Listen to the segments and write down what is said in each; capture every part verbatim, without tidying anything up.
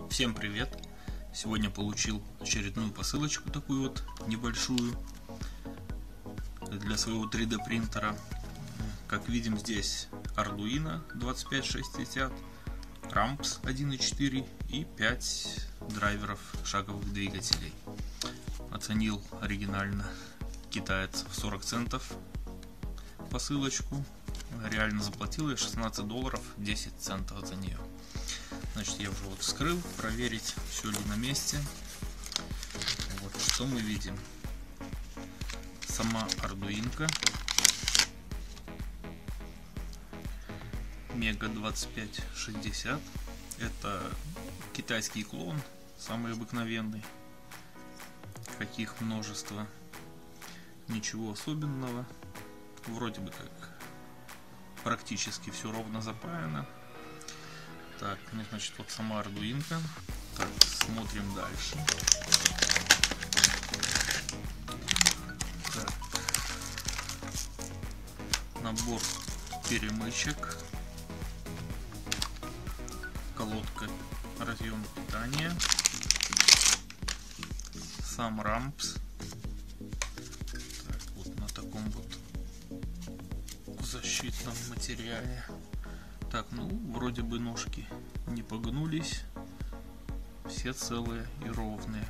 Всем привет! Сегодня получил очередную посылочку, такую вот небольшую, для своего три дэ принтера. Как видим, здесь Arduino двадцать пять шестьдесят, рампс один и четыре и пять драйверов шаговых двигателей. Оценил оригинально китаец в сорок центов посылочку. Реально заплатил я шестнадцать долларов десять центов за нее. Значит, я уже вот вскрыл, проверить, все ли на месте. Вот что мы видим. Сама Ардуинка Мега двадцать пять шестьдесят. Это китайский клон, самый обыкновенный, каких множество. Ничего особенного. Вроде бы как практически все ровно запаяно. Так, ну значит, вот сама Ардуинка. Так, смотрим дальше. Так. Набор перемычек, колодка, разъем питания, сам рампс. Так, вот на таком вот защитном материале. Так, ну, вроде бы ножки не погнулись, все целые и ровные.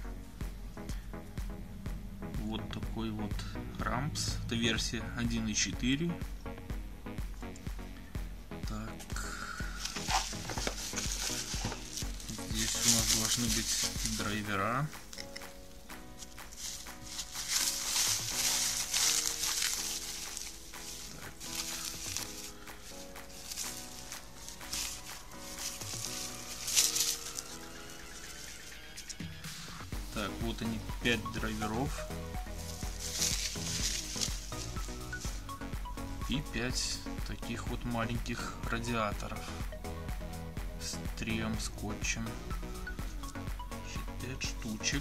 Вот такой вот рампс, это версия один и четыре. Так, здесь у нас должны быть драйвера. Так, вот они, пять драйверов и пять таких вот маленьких радиаторов с трием скотчем. пять штучек.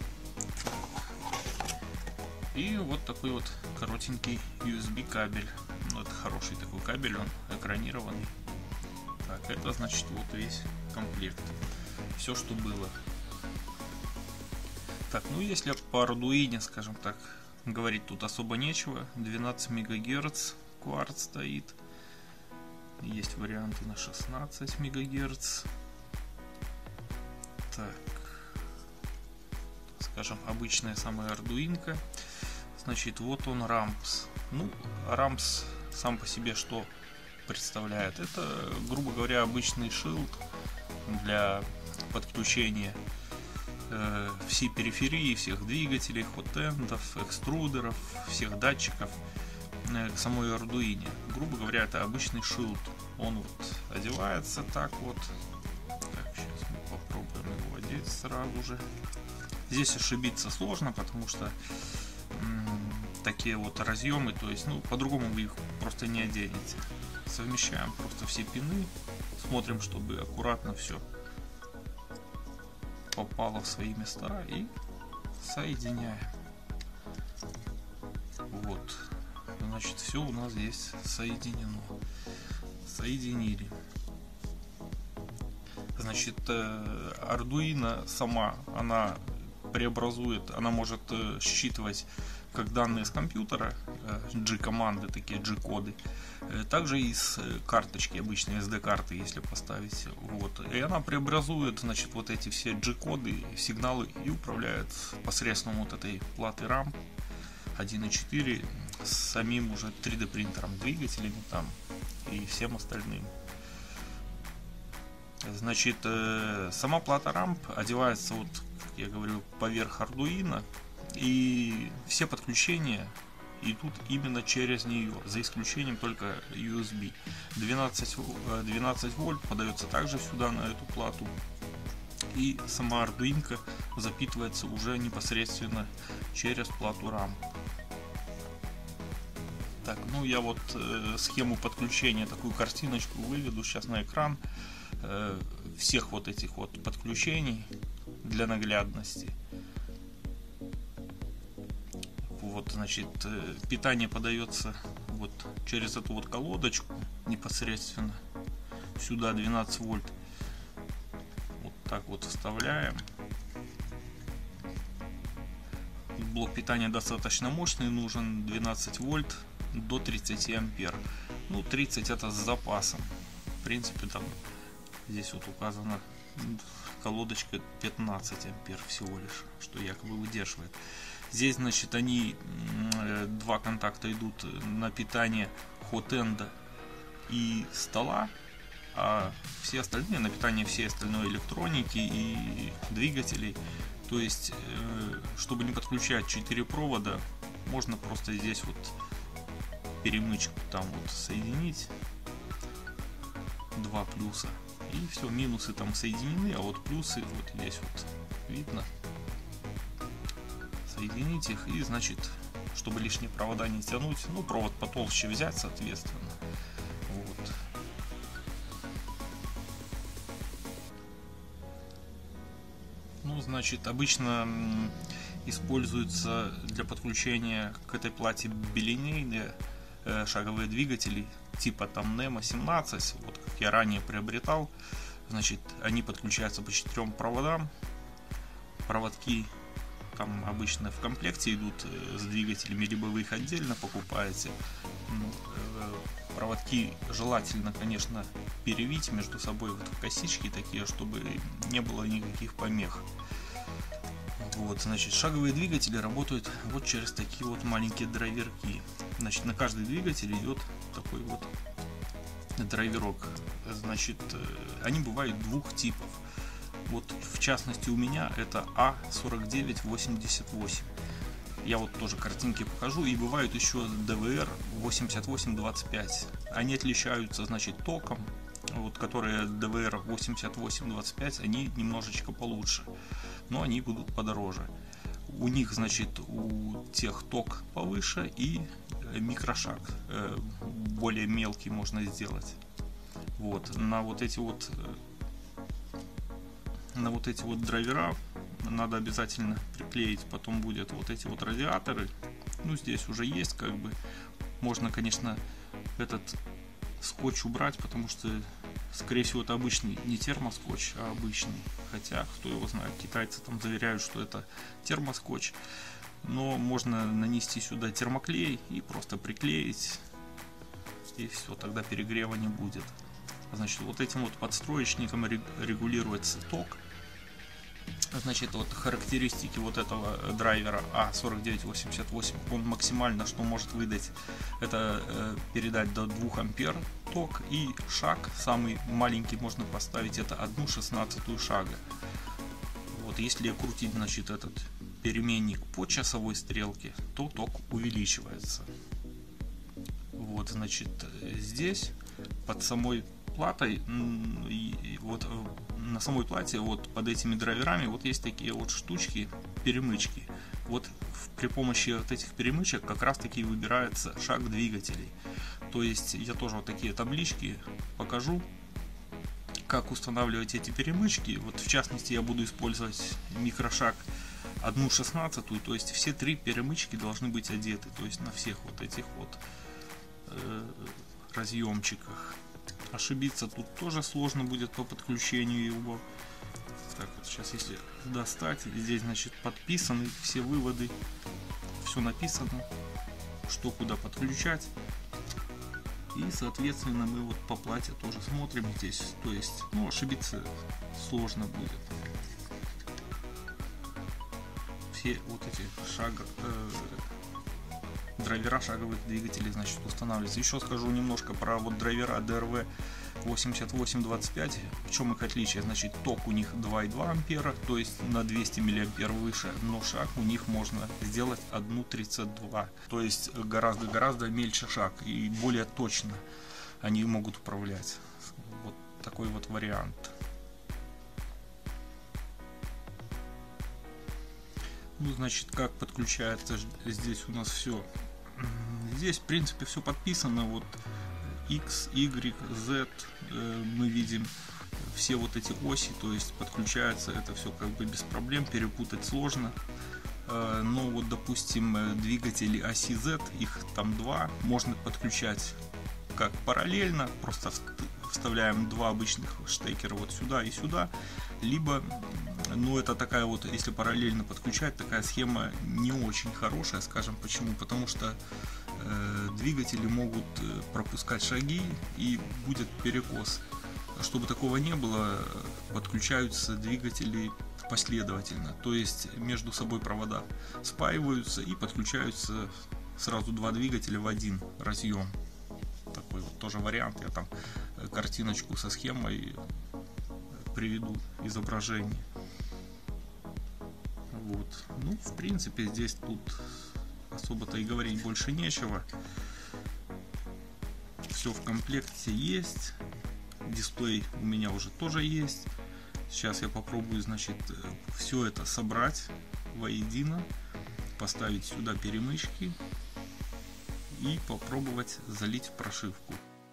И вот такой вот коротенький ю эс би кабель. Ну, это хороший такой кабель, он экранированный. Так, это значит вот весь комплект. Все, что было. Так, ну если по Arduino, скажем так, говорить тут особо нечего. двенадцать мегагерц кварц стоит. Есть варианты на шестнадцать мегагерц. Так, скажем, обычная самая Ардуинка. Значит, вот он рампс. Ну, рампс сам по себе что представляет? Это, грубо говоря, обычный шилд для подключения всей периферии, всех двигателей, хотендов, экструдеров, всех датчиков к самой Arduino. Грубо говоря, это обычный шилд. Он вот одевается так вот. Так, сейчас мы попробуем его одеть сразу же. Здесь ошибиться сложно, потому что м, такие вот разъемы, то есть, ну, по-другому вы их просто не оденете. Совмещаем просто все пины, смотрим, чтобы аккуратно все попало в свои места и соединяем. Вот, значит, все у нас здесь соединено. Соединили. Значит, Arduino сама, она преобразует, она может считывать как данные с компьютера, G-команды, такие G-коды, также из карточки, обычной эс ди-карты, если поставить. Вот. И она преобразует, значит, вот эти все G-коды, сигналы и управляет посредством вот этой платы рам один и четыре с самим уже три дэ принтером, двигателями там и всем остальным. Значит, сама плата рамп одевается, вот, как я говорю, поверх Arduino, и все подключения идут именно через нее, за исключением только ю эс би. двенадцать вольт подается также сюда, на эту плату, и сама Ардуинка запитывается уже непосредственно через плату рамп. Так, ну я вот э, схему подключения, такую картиночку выведу сейчас на экран э, всех вот этих вот подключений для наглядности. Вот, значит, питание подается вот через эту вот колодочку непосредственно сюда двенадцать вольт. Вот Так вот вставляем. Блок питания достаточно мощный, нужен двенадцать вольт до тридцати ампер. Ну, тридцать это с запасом. В принципе, там здесь вот указано колодочка пятнадцать ампер всего лишь, что якобы выдерживает. Здесь, значит, они два контакта идут на питание хот-энда и стола, а все остальные на питание всей остальной электроники и двигателей. То есть, чтобы не подключать четыре провода, можно просто здесь вот перемычку там вот соединить, два плюса, и все, минусы там соединены, а вот плюсы вот здесь вот видно. Соединить их, и значит, чтобы лишние провода не тянуть, ну, провод потолще взять, соответственно. Вот. Ну, значит, обычно используются для подключения к этой плате билинейные э, шаговые двигатели типа там Немо семнадцать, вот как я ранее приобретал. Значит, они подключаются по четырем проводам. Проводки там обычно в комплекте идут с двигателями, либо вы их отдельно покупаете. Проводки желательно, конечно, перевить между собой вот в косички такие, чтобы не было никаких помех. Вот, значит, шаговые двигатели работают вот через такие вот маленькие драйверки. Значит, на каждый двигатель идет такой вот драйверок. Значит, они бывают двух типов. Вот в частности у меня это А сорок девять восемьдесят восемь. Я вот тоже картинки покажу. И бывают еще ДВР восемьдесят восемь двадцать пять. Они отличаются, значит, током. Вот которые ДВР восемьдесят восемь двадцать пять, они немножечко получше, но они будут подороже. У них, значит, у тех ток повыше и микрошаг более мелкий можно сделать. Вот на вот эти вот на вот эти вот драйвера надо обязательно приклеить, потом будет вот эти вот радиаторы. Ну, здесь уже есть, как бы можно, конечно, этот скотч убрать, потому что, скорее всего, это обычный, не термоскотч, а обычный. Хотя, кто его знает, китайцы там заверяют, что это термоскотч. Но можно нанести сюда термоклей и просто приклеить, и все, тогда перегрева не будет. Значит, вот этим вот подстроечником регулируется ток. Значит, вот характеристики вот этого драйвера А сорок девять восемьдесят восемь, он максимально, что может выдать, это э, передать до двух ампер ток, и шаг самый маленький можно поставить, это одну шестнадцатую шага. Вот если крутить, значит, этот переменник по часовой стрелке, то ток увеличивается. Вот, значит, здесь под самой платой, вот на самой плате, вот под этими драйверами, вот есть такие вот штучки, перемычки. Вот при помощи вот этих перемычек как раз таки выбирается шаг двигателей. То есть я тоже вот такие таблички покажу, как устанавливать эти перемычки. Вот в частности я буду использовать микрошаг одну шестнадцатую, то есть все три перемычки должны быть одеты, то есть на всех вот этих вот э, разъемчиках. Ошибиться тут тоже сложно будет по подключению его. Так вот, сейчас если достать, здесь, значит, подписаны все выводы, все написано, что куда подключать. И, соответственно, мы вот по плате тоже смотрим здесь, то есть, ну, ошибиться сложно будет. Все вот эти шага, э, драйвера шаговых двигателей, значит, устанавливаются. Еще скажу немножко про вот драйвера ди эр ви восемьдесят восемь двадцать пять. В чем их отличие? Значит, ток у них два и два ампера, то есть на двести миллиампер выше, но шаг у них можно сделать одна тридцать два, то есть гораздо-гораздо мельче шаг и более точно они могут управлять. Вот такой вот вариант. Ну, значит, как подключается здесь у нас все. Здесь, в принципе, все подписано. Вот X, Y, Z, э, мы видим все вот эти оси, то есть подключается это все как бы без проблем, перепутать сложно. Э, но вот, допустим, двигатели оси Z, их там два, можно подключать как параллельно, просто вставляем два обычных штекера вот сюда и сюда, либо, ну это такая вот, если параллельно подключать, такая схема не очень хорошая, скажем почему, потому что э, двигатели могут пропускать шаги и будет перекос. Чтобы такого не было, подключаются двигатели последовательно, то есть между собой провода спаиваются и подключаются сразу два двигателя в один разъем. Такой вот тоже вариант, я там картиночку со схемой приведу, изображение. Вот. Ну, в принципе, здесь тут особо-то и говорить больше нечего. Все в комплекте есть. Дисплей у меня уже тоже есть. Сейчас я попробую, значит, все это собрать воедино, поставить сюда перемычки и попробовать залить в прошивку.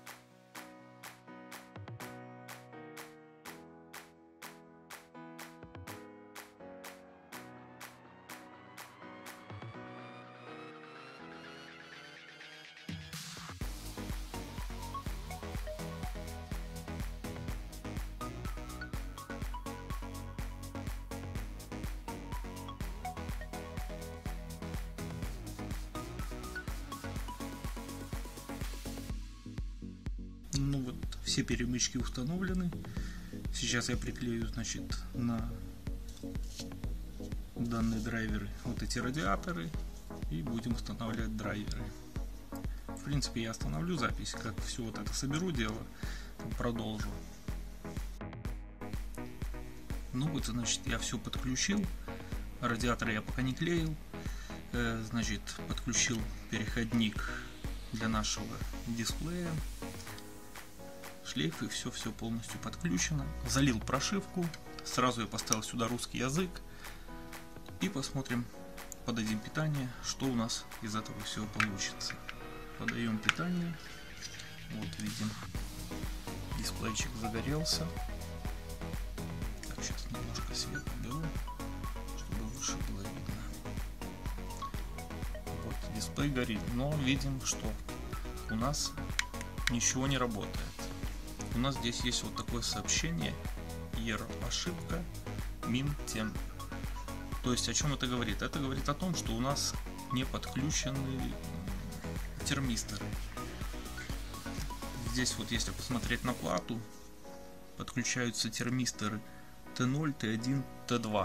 Ну вот, все перемычки установлены. Сейчас я приклею, значит, на данные драйверы вот эти радиаторы и будем устанавливать драйверы. В принципе, я остановлю запись, как все вот это соберу дело, продолжу. Ну вот, значит, я все подключил. Радиаторы я пока не клеил. Значит, подключил переходник для нашего дисплея. Шлейф, и все-все полностью подключено. Залил прошивку. Сразу я поставил сюда русский язык. И посмотрим, подадим питание, что у нас из этого всего получится. Подаем питание. Вот видим, дисплейчик загорелся. Так, сейчас немножко свет уберу, чтобы лучше было видно. Вот, дисплей горит, но видим, что у нас ничего не работает. У нас здесь есть вот такое сообщение: error, ошибка, min temp. То есть о чем это говорит? Это говорит о том, что у нас не подключены термисторы. Здесь вот, если посмотреть на плату, подключаются термисторы тэ ноль, тэ один, тэ два.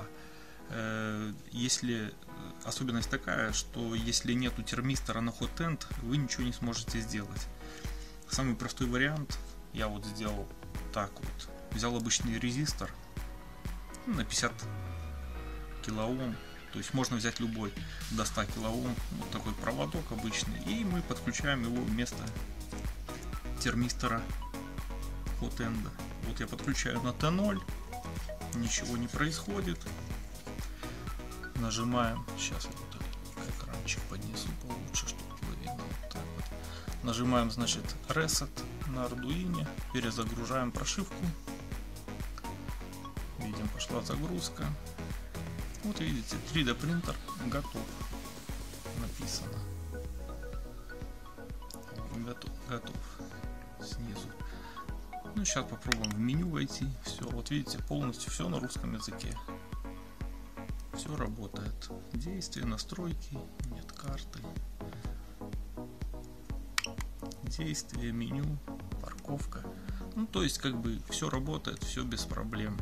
Если особенность такая, что если нету термистора на hot-end, вы ничего не сможете сделать. Самый простой вариант я вот сделал так вот. Взял обычный резистор на пятьдесят килоом, то есть можно взять любой до ста килоом, вот такой проводок обычный, и мы подключаем его вместо термистора hot-end. Вот я подключаю на тэ ноль, ничего не происходит. Нажимаем, сейчас я вот этот экранчик поднесу получше, чтобы было видно. Вот так вот. Нажимаем, значит, Reset на Arduino, перезагружаем прошивку. Видим, пошла загрузка. Вот видите, три дэ принтер готов. Написано. Готов, готов. Снизу. Ну, сейчас попробуем в меню войти. Все, вот видите, полностью все на русском языке. Все работает. Действия, настройки, нет карты. Действие, меню, парковка. Ну, то есть, как бы, все работает, все без проблем.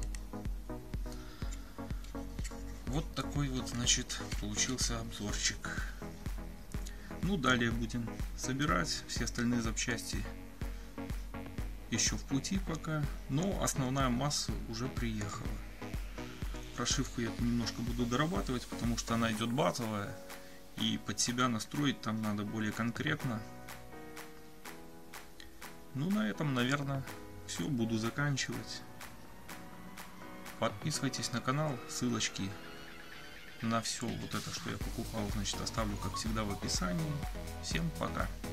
Вот такой вот, значит, получился обзорчик. Ну, далее будем собирать. Все остальные запчасти еще в пути пока. Но основная масса уже приехала. Прошивку я немножко буду дорабатывать, потому что она идет базовая. И под себя настроить там надо более конкретно. Ну, на этом, наверное, все. Буду заканчивать. Подписывайтесь на канал. Ссылочки на все вот это, что я покупал, значит, оставлю, как всегда, в описании. Всем пока.